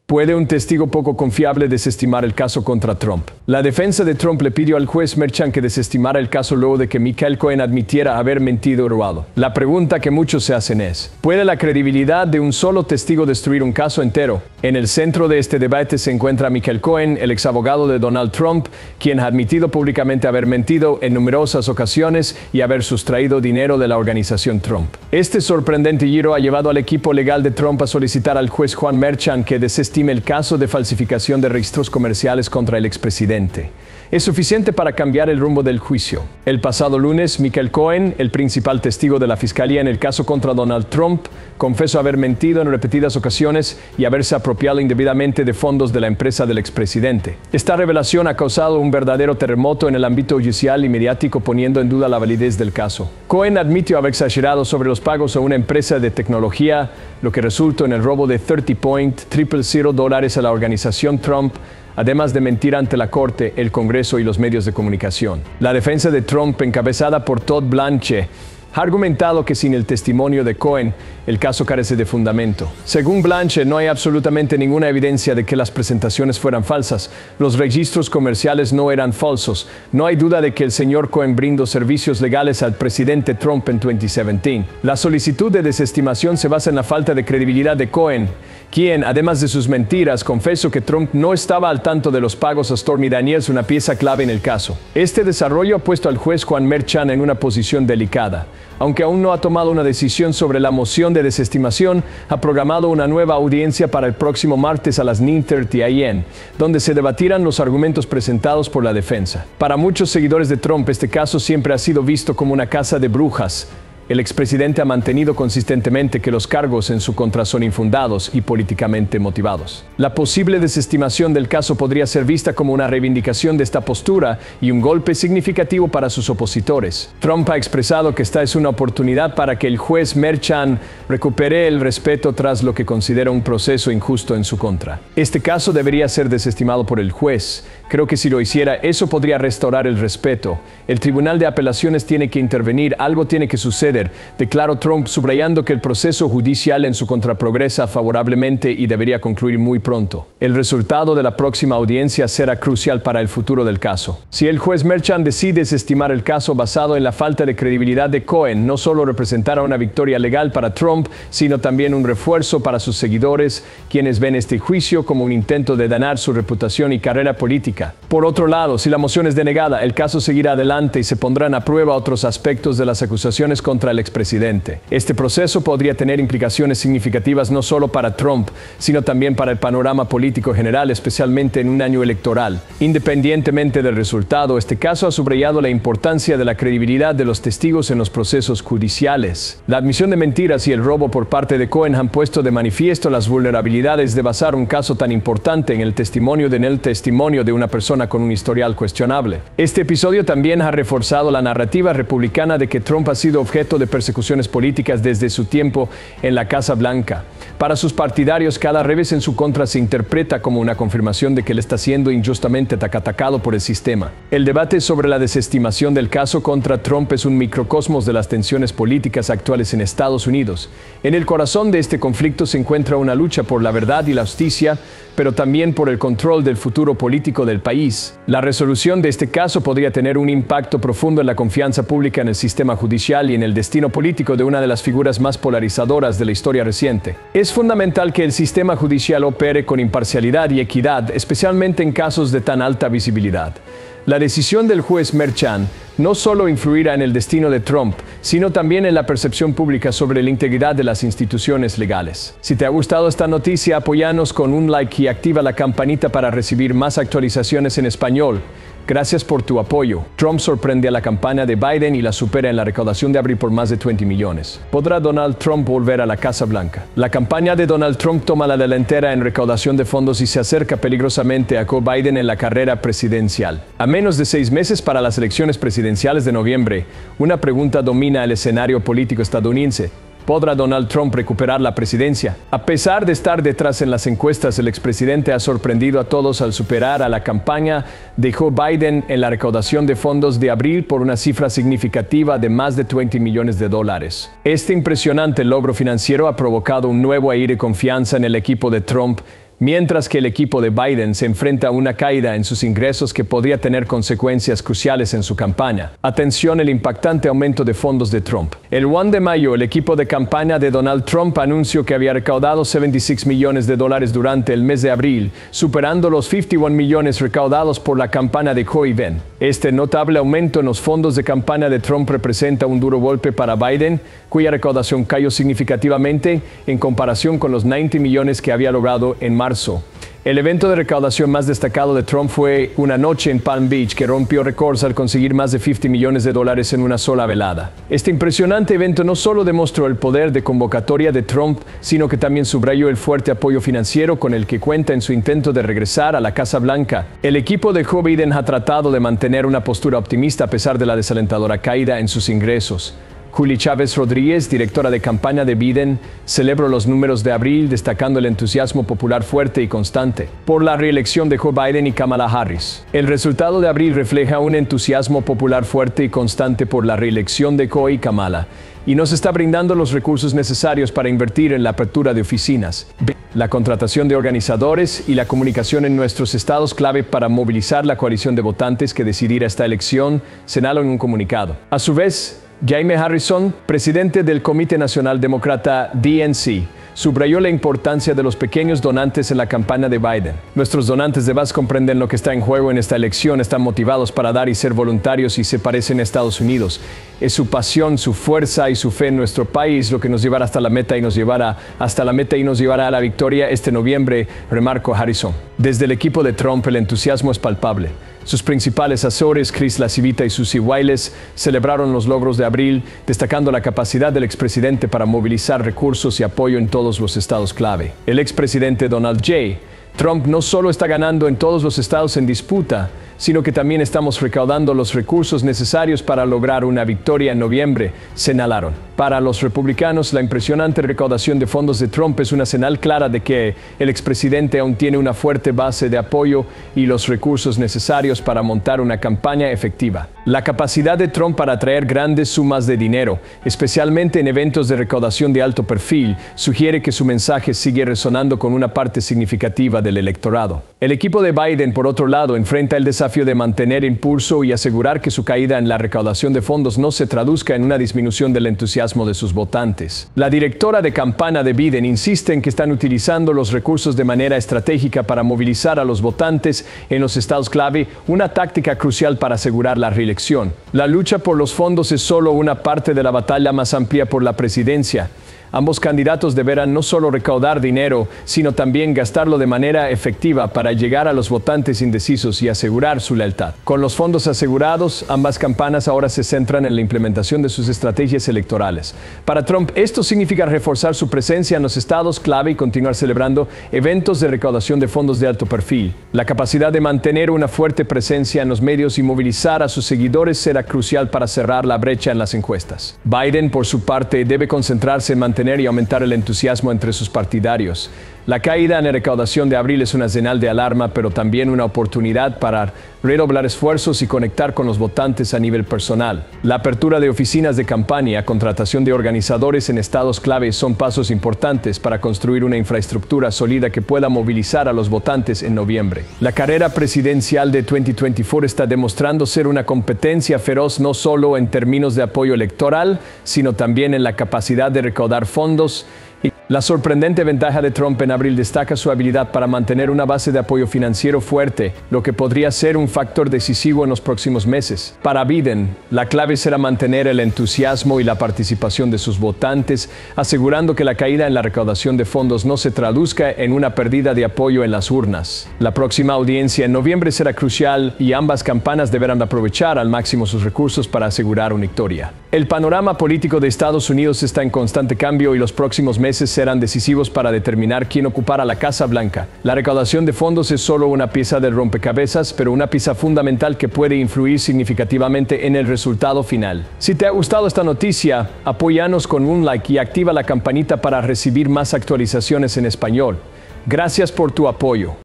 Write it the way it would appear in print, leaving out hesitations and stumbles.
¿Puede un testigo poco confiable desestimar el caso contra Trump? La defensa de Trump le pidió al juez Merchan que desestimara el caso luego de que Michael Cohen admitiera haber mentido o robado. La pregunta que muchos se hacen es, ¿puede la credibilidad de un solo testigo destruir un caso entero? En el centro de este debate se encuentra Michael Cohen, el exabogado de Donald Trump, quien ha admitido públicamente haber mentido en numerosas ocasiones y haber sustraído dinero de la organización Trump. Este sorprendente giro ha llevado al equipo legal de Trump a solicitar al juez Juan Merchan que desestime el caso de falsificación de registros comerciales contra el expresidente. Es suficiente para cambiar el rumbo del juicio. El pasado lunes, Michael Cohen, el principal testigo de la fiscalía en el caso contra Donald Trump, confesó haber mentido en repetidas ocasiones y haberse apropiado indebidamente de fondos de la empresa del expresidente. Esta revelación ha causado un verdadero terremoto en el ámbito judicial y mediático, poniendo en duda la validez del caso. Cohen admitió haber exagerado sobre los pagos a una empresa de tecnología, lo que resultó en el robo de $30,000 a la organización Trump, además de mentir ante la Corte, el Congreso y los medios de comunicación. La defensa de Trump, encabezada por Todd Blanche, ha argumentado que sin el testimonio de Cohen, el caso carece de fundamento. Según Blanche, no hay absolutamente ninguna evidencia de que las presentaciones fueran falsas. Los registros comerciales no eran falsos. No hay duda de que el señor Cohen brindó servicios legales al presidente Trump en 2017. La solicitud de desestimación se basa en la falta de credibilidad de Cohen, quien, además de sus mentiras, confesó que Trump no estaba al tanto de los pagos a Stormy Daniels, una pieza clave en el caso. Este desarrollo ha puesto al juez Juan Merchan en una posición delicada. Aunque aún no ha tomado una decisión sobre la moción de desestimación, ha programado una nueva audiencia para el próximo martes a las 9:30 a.m., donde se debatirán los argumentos presentados por la defensa. Para muchos seguidores de Trump, este caso siempre ha sido visto como una caza de brujas. El expresidente ha mantenido consistentemente que los cargos en su contra son infundados y políticamente motivados. La posible desestimación del caso podría ser vista como una reivindicación de esta postura y un golpe significativo para sus opositores. Trump ha expresado que esta es una oportunidad para que el juez Merchan recupere el respeto tras lo que considera un proceso injusto en su contra. Este caso debería ser desestimado por el juez. Creo que si lo hiciera, eso podría restaurar el respeto. El Tribunal de Apelaciones tiene que intervenir, algo tiene que suceder, declaró Trump, subrayando que el proceso judicial en su contra progresa favorablemente y debería concluir muy pronto. El resultado de la próxima audiencia será crucial para el futuro del caso. Si el juez Merchan decide desestimar el caso basado en la falta de credibilidad de Cohen, no solo representará una victoria legal para Trump, sino también un refuerzo para sus seguidores, quienes ven este juicio como un intento de dañar su reputación y carrera política. Por otro lado, si la moción es denegada, el caso seguirá adelante y se pondrán a prueba otros aspectos de las acusaciones contra el expresidente. Este proceso podría tener implicaciones significativas no solo para Trump, sino también para el panorama político general, especialmente en un año electoral. Independientemente del resultado, este caso ha subrayado la importancia de la credibilidad de los testigos en los procesos judiciales. La admisión de mentiras y el robo por parte de Cohen han puesto de manifiesto las vulnerabilidades de basar un caso tan importante en el testimonio de una persona con un historial cuestionable. Este episodio también ha reforzado la narrativa republicana de que Trump ha sido objeto de persecuciones políticas desde su tiempo en la Casa Blanca. Para sus partidarios, cada revés en su contra se interpreta como una confirmación de que él está siendo injustamente atacado por el sistema. El debate sobre la desestimación del caso contra Trump es un microcosmos de las tensiones políticas actuales en Estados Unidos. En el corazón de este conflicto se encuentra una lucha por la verdad y la justicia, pero también por el control del futuro político del país. La resolución de este caso podría tener un impacto profundo en la confianza pública en el sistema judicial y en el destino político de una de las figuras más polarizadoras de la historia reciente. Es fundamental que el sistema judicial opere con imparcialidad y equidad, especialmente en casos de tan alta visibilidad. La decisión del juez Merchan no solo influirá en el destino de Trump, sino también en la percepción pública sobre la integridad de las instituciones legales. Si te ha gustado esta noticia, apóyanos con un like y activa la campanita para recibir más actualizaciones en español. Gracias por tu apoyo. Trump sorprende a la campaña de Biden y la supera en la recaudación de abril por más de 20 millones. ¿Podrá Donald Trump volver a la Casa Blanca? La campaña de Donald Trump toma la delantera en recaudación de fondos y se acerca peligrosamente a Joe Biden en la carrera presidencial. A menos de 6 meses para las elecciones presidenciales de noviembre, una pregunta domina el escenario político estadounidense. ¿Podrá Donald Trump recuperar la presidencia? A pesar de estar detrás en las encuestas, el expresidente ha sorprendido a todos al superar a la campaña de Joe Biden en la recaudación de fondos de abril por una cifra significativa de más de $20 millones. Este impresionante logro financiero ha provocado un nuevo aire de confianza en el equipo de Trump, mientras que el equipo de Biden se enfrenta a una caída en sus ingresos que podría tener consecuencias cruciales en su campaña. Atención, el impactante aumento de fondos de Trump. El 1 de mayo, el equipo de campaña de Donald Trump anunció que había recaudado $76 millones durante el mes de abril, superando los 51 millones recaudados por la campaña de Joe Biden. Este notable aumento en los fondos de campaña de Trump representa un duro golpe para Biden, cuya recaudación cayó significativamente en comparación con los 90 millones que había logrado en marzo. El evento de recaudación más destacado de Trump fue una noche en Palm Beach que rompió récords al conseguir más de $50 millones en una sola velada. Este impresionante evento no solo demostró el poder de convocatoria de Trump, sino que también subrayó el fuerte apoyo financiero con el que cuenta en su intento de regresar a la Casa Blanca. El equipo de Joe Biden ha tratado de mantener una postura optimista a pesar de la desalentadora caída en sus ingresos. Julie Chávez Rodríguez, directora de campaña de Biden, celebró los números de abril destacando el entusiasmo popular fuerte y constante por la reelección de Joe Biden y Kamala Harris. El resultado de abril refleja un entusiasmo popular fuerte y constante por la reelección de Joe y Kamala, y nos está brindando los recursos necesarios para invertir en la apertura de oficinas, la contratación de organizadores y la comunicación en nuestros estados clave para movilizar la coalición de votantes que decidirá esta elección, señaló en un comunicado. A su vez, Jaime Harrison, presidente del Comité Nacional Demócrata DNC, subrayó la importancia de los pequeños donantes en la campaña de Biden. Nuestros donantes de base comprenden lo que está en juego en esta elección, están motivados para dar y ser voluntarios y se parecen a Estados Unidos. Es su pasión, su fuerza y su fe en nuestro país lo que nos llevará hasta la meta y nos llevará a la victoria este noviembre, remarcó Harrison. Desde el equipo de Trump el entusiasmo es palpable. Sus principales asesores, Chris LaCivita y Susie Wiles, celebraron los logros de abril, destacando la capacidad del expresidente para movilizar recursos y apoyo en todos los estados clave. El expresidente Donald J. Trump no solo está ganando en todos los estados en disputa, sino que también estamos recaudando los recursos necesarios para lograr una victoria en noviembre, señalaron. Para los republicanos, la impresionante recaudación de fondos de Trump es una señal clara de que el expresidente aún tiene una fuerte base de apoyo y los recursos necesarios para montar una campaña efectiva. La capacidad de Trump para atraer grandes sumas de dinero, especialmente en eventos de recaudación de alto perfil, sugiere que su mensaje sigue resonando con una parte significativa del electorado. El equipo de Biden, por otro lado, enfrenta el desafío de mantener impulso y asegurar que su caída en la recaudación de fondos no se traduzca en una disminución del entusiasmo de sus votantes. La directora de campaña de Biden insiste en que están utilizando los recursos de manera estratégica para movilizar a los votantes en los estados clave, una táctica crucial para asegurar la reelección. La lucha por los fondos es solo una parte de la batalla más amplia por la presidencia. Ambos candidatos deberán no solo recaudar dinero, sino también gastarlo de manera efectiva para llegar a los votantes indecisos y asegurar su lealtad. Con los fondos asegurados, ambas campañas ahora se centran en la implementación de sus estrategias electorales. Para Trump, esto significa reforzar su presencia en los estados clave y continuar celebrando eventos de recaudación de fondos de alto perfil. La capacidad de mantener una fuerte presencia en los medios y movilizar a sus seguidores será crucial para cerrar la brecha en las encuestas. Biden, por su parte, debe concentrarse en mantener y aumentar el entusiasmo entre sus partidarios. La caída en la recaudación de abril es una señal de alarma, pero también una oportunidad para redoblar esfuerzos y conectar con los votantes a nivel personal. La apertura de oficinas de campaña, contratación de organizadores en estados clave son pasos importantes para construir una infraestructura sólida que pueda movilizar a los votantes en noviembre. La carrera presidencial de 2024 está demostrando ser una competencia feroz no solo en términos de apoyo electoral, sino también en la capacidad de recaudar fondos. La sorprendente ventaja de Trump en abril destaca su habilidad para mantener una base de apoyo financiero fuerte, lo que podría ser un factor decisivo en los próximos meses. Para Biden, la clave será mantener el entusiasmo y la participación de sus votantes, asegurando que la caída en la recaudación de fondos no se traduzca en una pérdida de apoyo en las urnas. La próxima audiencia en noviembre será crucial y ambas campañas deberán aprovechar al máximo sus recursos para asegurar una victoria. El panorama político de Estados Unidos está en constante cambio y los próximos meses serán decisivos para determinar quién ocupará la Casa Blanca. La recaudación de fondos es solo una pieza del rompecabezas, pero una pieza fundamental que puede influir significativamente en el resultado final. Si te ha gustado esta noticia, apóyanos con un like y activa la campanita para recibir más actualizaciones en español. Gracias por tu apoyo.